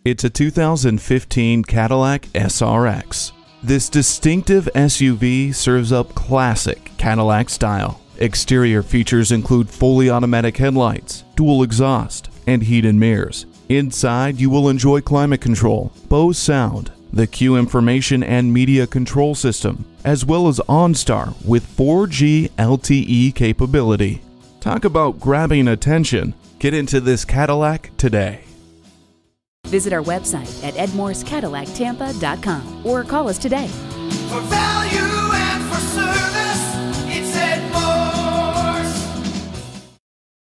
It's a 2015 Cadillac SRX. This distinctive SUV serves up classic Cadillac style. Exterior features include fully automatic headlights, dual exhaust, and heated mirrors. Inside, you will enjoy climate control, Bose sound, the Q information and media control system, as well as OnStar with 4G LTE capability. Talk about grabbing attention. Get into this Cadillac today. Visit our website at edmorscadillactampa.com or call us today. For value.